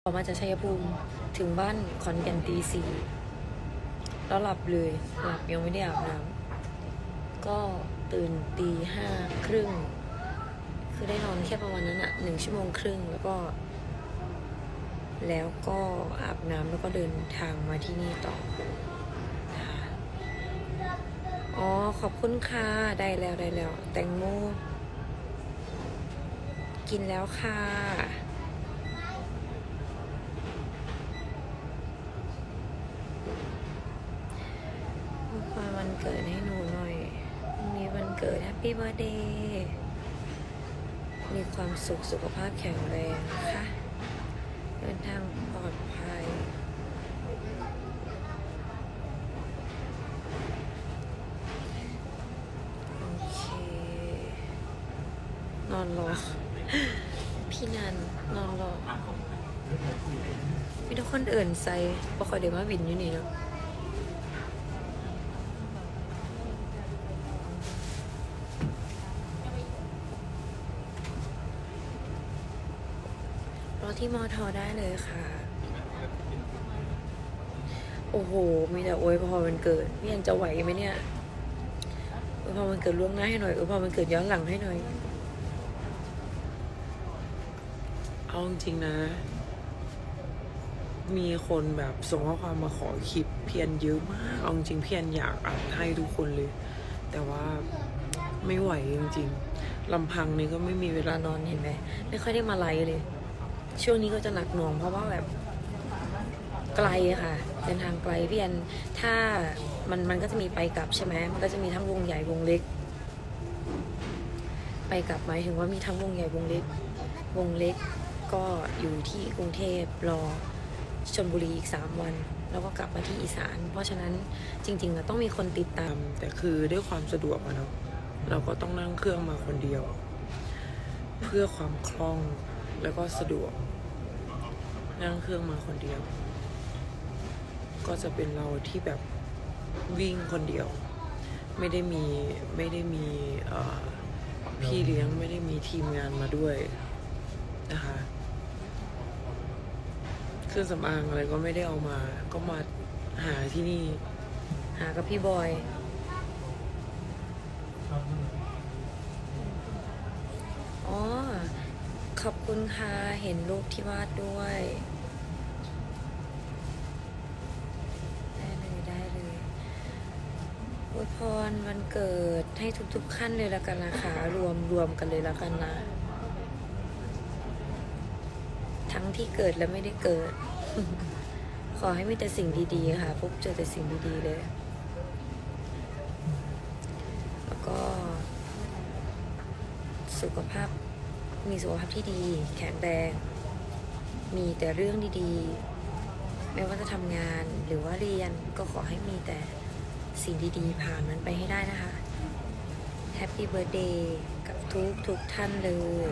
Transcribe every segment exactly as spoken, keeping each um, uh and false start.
ออกมาจากชัยภูมิถึงบ้านขอนแก่นตีสี่แล้วหลับเลยหลับยังไม่ได้อาบน้ำก็ตื่นตีห้าครึ่งคือได้นอนแค่ประมาณนั้นอะหนึ่งชั่วโมงครึ่งแล้วก็แล้วก็อาบน้ำแล้วก็เดินทางมาที่นี่ต่อนะคะอ๋อขอบคุณค่ะได้แล้วได้แล้วแตงโมกินแล้วค่ะวันเกิดให้หนูหน่อยวันนี้วันเกิดแฮปปี้เบิร์ธเดย์มีความสุขสุขภาพแข็งแรงนะคะเดินทางปลอดภัยโอเคนอนรอพี่นันนอนรอมีทุกคนเอื่นใส่ปกติเดี๋ยวมาบินอยู่นี่เนาะรอที่มอทอได้เลยค่ะโอ้โหมีแต่โอ้ยพอมันเกิดพี่ยังจะไหวไหมเนี่ยโอ้ยพอมันเกิดล่วงหน้าให้หน่อยโอ้ยพอมันเกิดย้อนหลังให้หน่อยเอาจริงนะมีคนแบบส่งข้อความมาขอคลิปเพียนเยอะมากเอาจริงเพียนอยากอ่านให้ทุกคนเลยแต่ว่าไม่ไหวจริงๆลำพังนี้ก็ไม่มีเวลานอนเห็นไหมไม่ค่อยได้มาไลฟ์เลยช่วงนี้ก็จะหนักหน่วงเพราะว่าแบบไกลค่ะเดินทางไกลพี่แอนถ้ามันมันก็จะมีไปกลับใช่ไหมมันก็จะมีทั้งวงใหญ่วงเล็กไปกลับหมายถึงว่ามีทั้งวงใหญ่วงเล็กวงเล็กก็อยู่ที่กรุงเทพรอชลบุรีอีกสามวันแล้วก็กลับมาที่อีสานเพราะฉะนั้นจริงๆอะต้องมีคนติดตามแต่คือด้วยความสะดวกอะเนาะเราก็ต้องนั่งเครื่องมาคนเดียวเพื่อความคล่องแล้วก็สะดวกนั่งเครื่องมาคนเดียวก็จะเป็นเราที่แบบวิ่งคนเดียวไม่ได้มีไม่ได้มีพี่เลี้ยงไม่ได้มีทีมงานมาด้วยนะคะเครื่องสำอางอะไรก็ไม่ได้เอามาก็มาหาที่นี่หากับพี่บอยอ๋อขอบคุณค่ะเห็นรูปที่วาดด้วยได้เลยได้เลยอวยพรวันเกิดให้ทุกๆขั้นเลยละกันนะคะรวมรวมกันเลยละกันนะทั้งที่เกิดและไม่ได้เกิด ขอให้มีแต่สิ่งดีๆค่ะพบเจอแต่สิ่งดีๆเลยแล้วก็สุขภาพมีสุขภาพที่ดีแข็งแรงมีแต่เรื่องดีๆไม่ว่าจะทำงานหรือว่าเรียนก็ขอให้มีแต่สิ่งดีๆผ่านมันไปให้ได้นะคะแฮปปี้เบิร์ธเดย์กับทุกทุกท่านเลย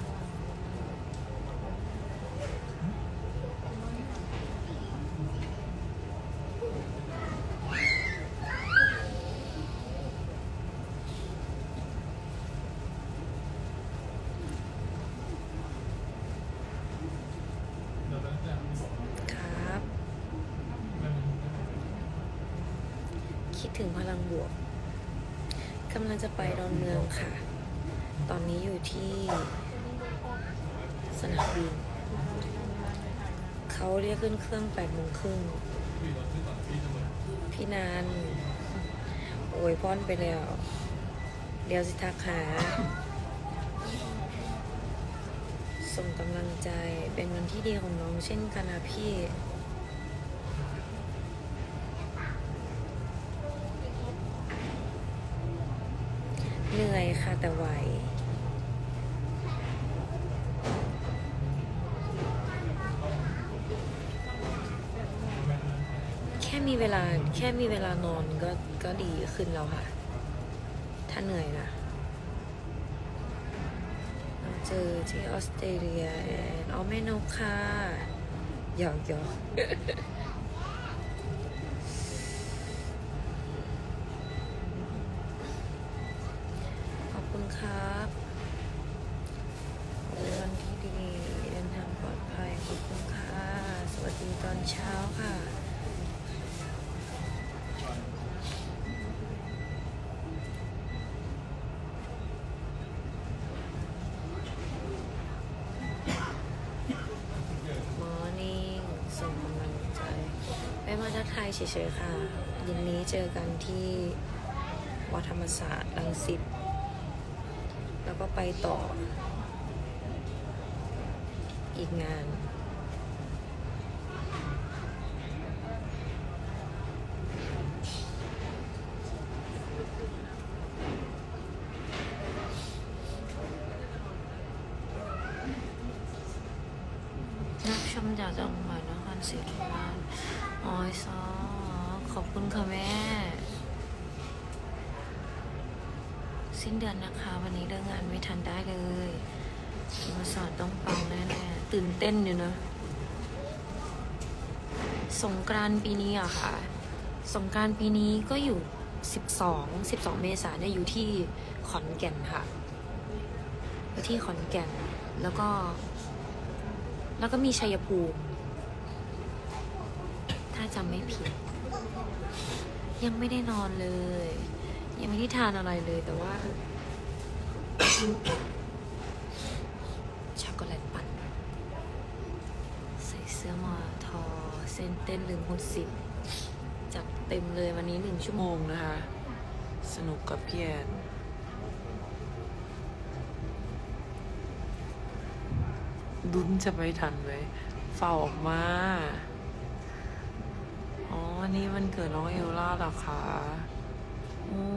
คิดถึงพลังบวกกำลังจะไปดอนเมืองค่ะตอนนี้อยู่ที่สนามบินเขาเรียกขึ้นเครื่องแปดโมงครึ่งพี่นานโอ้ยพ่อนไปแล้วเดี๋ยวสิทักหาส่งกำลังใจเป็นวันที่ดีของน้องเช่นกันนะพี่เหนื่อยค่ะแต่ไหวแค่มีเวลาแค่มีเวลานอนก็ก็ดีขึ้นแล้วค่ะถ้าเหนื่อยนะเราเจอที่ออสเตรเลียอ๋อแม่นกค่ะหยอกหยอกครับวันที่ดีเดินทางปลอดภัยขอบคุณค่ะตอนเช้าค่ะมอร์นิ่งส่งกำลังใจไปมาทักทายเฉยๆค่ะเย็นนี้เจอกันที่วัดธรรมศาสตร์รังสิตแล้วก็ไปต่ออีกงานรับชมจากจังหวัดนครศรีธรรมราชอ๋อยซอขอบคุณค่ะแม่สิ้นเดือนนะคะวันนี้เลิกงานไม่ทันได้เลยมาสอนต้องปังแน่ๆตื่นเต้นอยู่นะสงกรานต์ปีนี้อะค่ะสงกรานต์ปีนี้ก็อยู่สิบสองสิบสองเมษายนเนี่ยอยู่ที่ขอนแก่นค่ะอยู่ที่ขอนแก่นแล้วก็แล้วก็มีชัยภูมิถ้าจำไม่ผิดยังไม่ได้นอนเลยยังไม่ได้ทานอะไรเลยแต่ว่า ช็อกโกแลตปั่นใส่เสื้อมอทอเส้นเต้นลืมหุดสิบจัดเต็มเลยวันนี้หนึ่งชั่วโมโมงงนะคะ สนุกกับพี่แอนดุนจะไปทันไหมเฝ้าออกมา อ๋อวันนี้มันเกิดน้องเอลล่าเหรอคะโอ้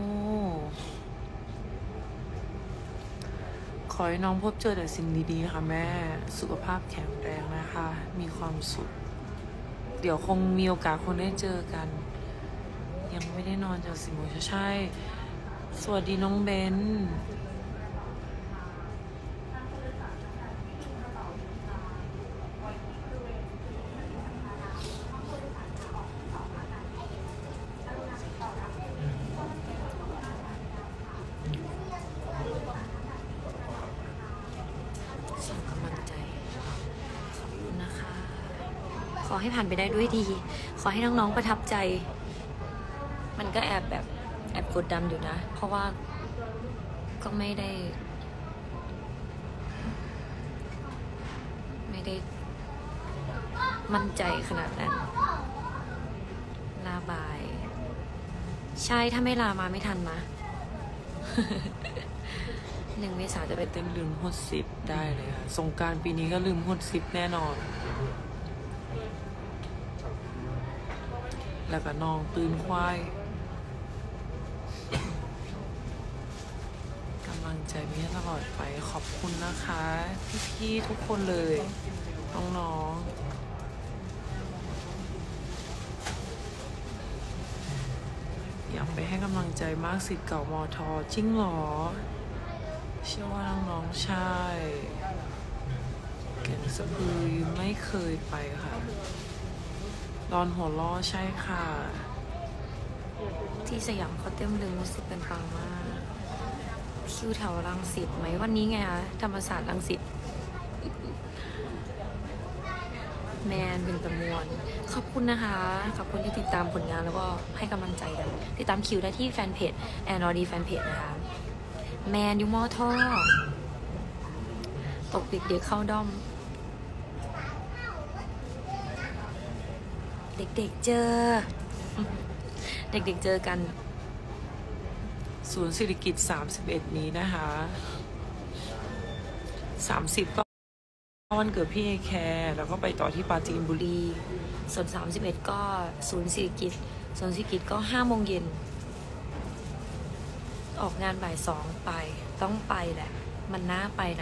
ขอให้น้องพบเจอแต่สิ่งดีๆค่ะแม่ สุขภาพแข็งแรงนะคะ มีความสุข เดี๋ยวคงมีโอกาสคงได้เจอกัน ยังไม่ได้นอนจากสิบโมงใช่ สวัสดีน้องเบนส่งกำลังใจขอบคุณนะคะ ขอให้ผ่านไปได้ด้วยดี ขอให้น้องๆประทับใจ มันก็แอบแบบแอบกดดันอยู่นะ เพราะว่าก็ไม่ได้ ไม่ได้มั่นใจขนาดนั้น ลาบาย ใช่ถ้าไม่ลามาไม่ทันนะ หนึ่งเมษาจะไปเต้นลืมหดสิบได้เลยค่ะ สงกรารปีนี้ก็ลืมหดสิบแน่นอน แล้วก็น้องตื่นควายกำลังใจมีให้ตลอดไปขอบคุณนะคะ พี่ๆทุกคนเลย น้องๆ อยากไปให้กำลังใจมากสิทธิ์เก่ามอทอจริงเหรอ เชื่อว่าน้องๆใช่แก่นสะพือไม่เคยไปค่ะดอนหัวล้อใช่ค่ะที่สยามเขาเต็มเลยรู้สึกเป็นปังมาก คิวแถวรังสิตไหมวันนี้ไงคะธรรมศาสตร์รังสิต แมนเป็นตะมวน ขอบคุณนะคะ ขอบคุณที่ติดตามผลงานแล้วก็ให้กำลังใจกัน ติดตามคิวได้ที่แฟนเพจแอนอดีแฟนเพจนะคะ แมนยูมอท่อตกเด็กๆเข้าด้อม เด็กๆเจอ เด็กๆเจอกันศูนย์ศิริกิจสามสิบเอ็ดนี้นะคะสามสิบก็วันเกิดพี่เอแคร์แล้วก็ไปต่อที่ปราจีนบุรีส่วนสามสิบเอ็ดก็ศูนย์ศิริกิจศูนย์ศิริกิจก็ห้าโมงเย็น ออกงานบ่ายสองไป ต้องไปแหละ มันน่าไปนะ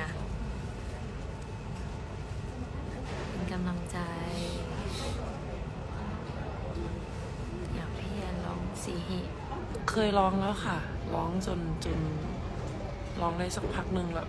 เป็นกำลังใจ อยากพี่แอนร้องสีหิเคยร้องแล้วค่ะ ร้องจนจนร้องได้สักพักหนึ่งแล้ว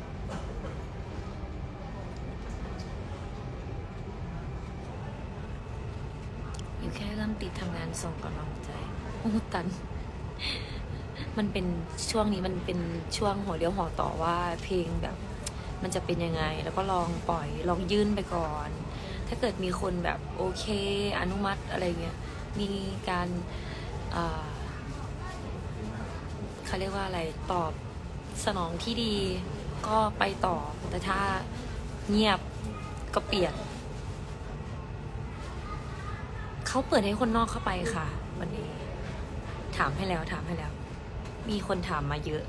อยู่แค่เริ่มติดทำงานส่งกำลังใจโอ้ตัน มันเป็นช่วงนี้มันเป็นช่วงหัวเลี้ยวหัวต่อว่าเพลงแบบ มันจะเป็นยังไง แล้วก็ลองปล่อยลองยื่นไปก่อนถ้าเกิดมีคนแบบโอเคอนุมัติอะไรเงี้ยมีการอ่าเขาเรียกว่าอะไรตอบสนองที่ดีก็ไปต่อแต่ถ้าเงียบก็เปลี่ยนเขาเปิดให้คนนอกเข้าไปค่ะวันนี้ถามให้แล้วถามให้แล้วมีคนถามมาเยอะ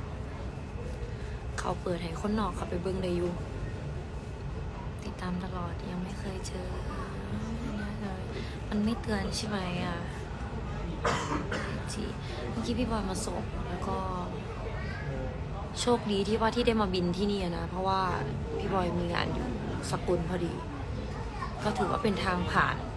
เขาเปิดให้คนนอกเข้าไปเบิ้งได้อยู่ติดตามตลอดยังไม่เคยเจอมันไม่เตือนใช่ไหมอ่ะจีเมื่อกี้พี่บอยมาส่งแล้วก็โชคดีที่ว่าที่ได้มาบินที่นี่นะเพราะว่าพี่บอยมีงานอยู่สกุลพอดีก็ถือว่าเป็นทางผ่าน